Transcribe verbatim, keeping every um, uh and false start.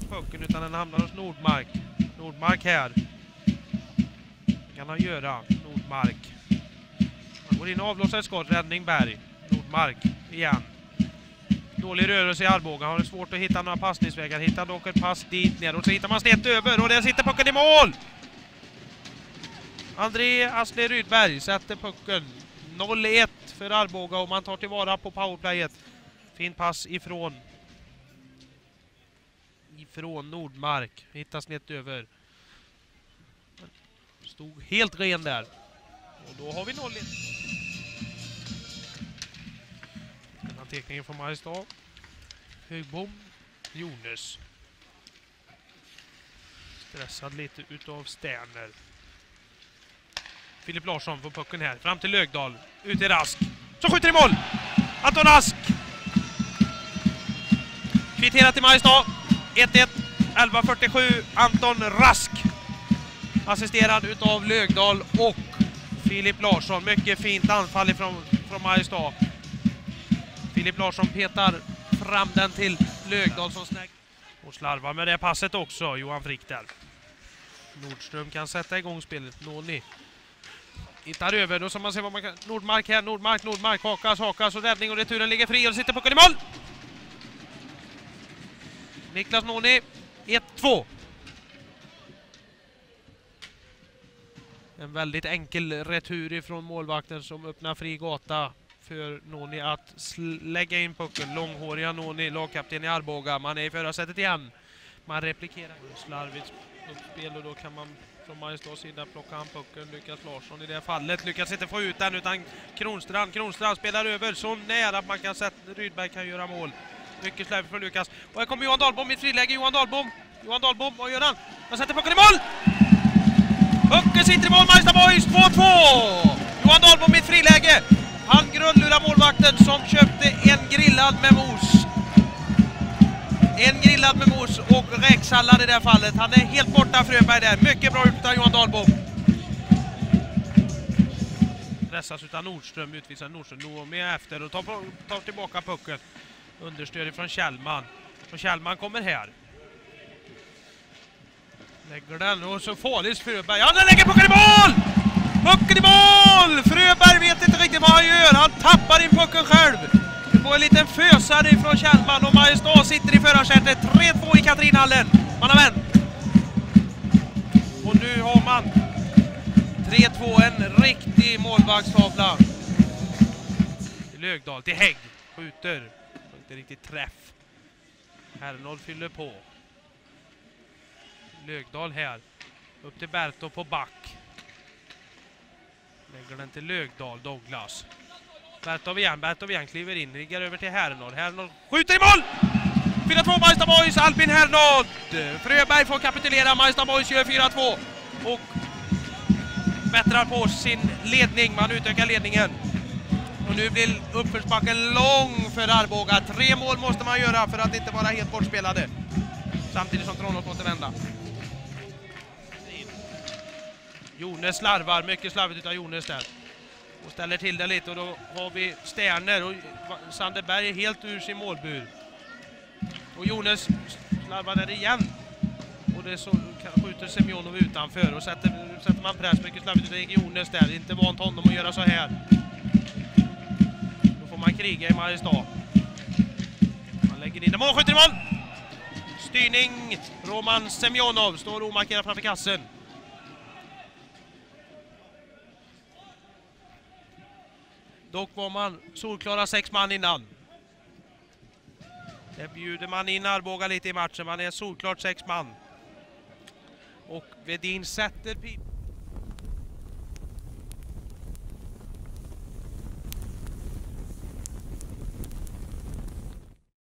pucken utan den hamnar hos Nordmark. Nordmark här. Vad kan han göra? Nordmark. Han går in och avblåser ett skott. Räddning Berg. Nordmark igen. Dålig rörelse i Arboga. Har det svårt att hitta några passningsvägar. Hittar dock ett pass dit ner. Och så hittar man snett över. Och där sitter pucken i mål! André Asle Rydberg sätter pucken. noll ett för Arboga och man tar tillvara på powerplayet. Fin pass ifrån. Ifrån Nordmark. Hittar snett över. Stod helt ren där. Och då har vi noll ett. Den här teckningen från Mariestad. Högbom. Jonas. Stressad lite utav Sterner. Filip Larsson får pucken här. Fram till Lögdal. Ut i Rask. Så skjuter i mål! Anton Rask. Kvitterat i Mariestad. ett ett. elva fyrtiosju. Anton Rask. Assisterad utav Lögdal och Filip Larsson. Mycket fint anfall från, från Mariestad. Filip Larsson petar fram den till Lögdal som snägg. Och slarvar med det passet också. Johan Frick där. Nordström kan sätta igång spelet. Noni. Hittar över, då ska man se vad man kan... Nordmark här, Nordmark, Nordmark, hakas, hakas och räddning och returen ligger fri och sitter pucken i mål! Niklas Noni, ett två. En väldigt enkel retur ifrån målvakten som öppnar fri gata för Noni att lägga in pucken. Långhåriga Noni, lagkapten i Arboga. Man är i förarsättet igen. Man replikerar. Slarvigt uppspel och då kan man... Från Mariestads sida plockar han pucken. Lukas Larsson i det fallet. Lyckas inte få ut den utan Kronstrand. Kronstrand spelar över så nära att man kan sätta Rydberg kan göra mål. Mycket slarvigt från Lukas. Och här kommer Johan Dahlbom i friläge. Johan Dahlbom. Johan Dahlbom. Vad gör han? Han sätter pucken i mål! Pucken sitter i mål. Mariestad Boys två två! Johan Dahlbom i friläge. Han grundlurar målvakten som köpte en grillad med mos. En grillad med mos och räksallad i det här fallet. Han är helt borta Fröberg där. Mycket bra ut av Johan Dahlbom. Pressas utan Nordström. Utvisar Nordström. Nå med efter och tar, tar tillbaka pucken. Understöd från Kjellman. Och Kjellman kommer här. Lägger den och så farligt Fröberg. Han lägger pucken i mål! Pucken i mål! Fröberg vet inte riktigt vad han gör. Han tappar in pucken själv. På en liten fösare från Kjellman och Mariestad sitter i förarsätet. tre två i Katrinhallen. Man har vänt. Och nu har man tre två, en riktig målvaktstavla. Lögdal till Hägg. Skjuter. Inte riktigt träff. Hernold fyller på. Lögdal här. Upp till Berto på back. Lägger den till Lögdal, Douglas. Bertov igen, Bertov igen kliver in, ligger över till Hernold. Hernold skjuter i mål! fyra två Mariestad Boys, Albin Hernold. Fröberg får kapitulera, Mariestad Boys gör fyra två. Och bättrar på sin ledning, man utökar ledningen. Och nu blir uppförsbacken lång för Arboga. Tre mål måste man göra för att inte vara helt bortspelade. Samtidigt som Tranås måste vända. Jonas slarvar, mycket slarvigt utav Jonas där. Och ställer till det lite och då har vi Sterner och Sanderberg är helt ur sin målbur. Och Jonas slarvar där igen. Och det så skjuter Semjonov utanför och sätter, sätter man press mycket slarvigt utav Jonas där. Inte vant honom att göra så här. Då får man kriga i Mariestad. Man lägger in det, mål, skjuter i mål! Styrning, Roman Semjonov står omarkerad framför kassen. Dock var man solklara sex man innan. Det bjuder man in Arboga lite i matchen. Man är solklart sex man. Och Vedin sätter pip.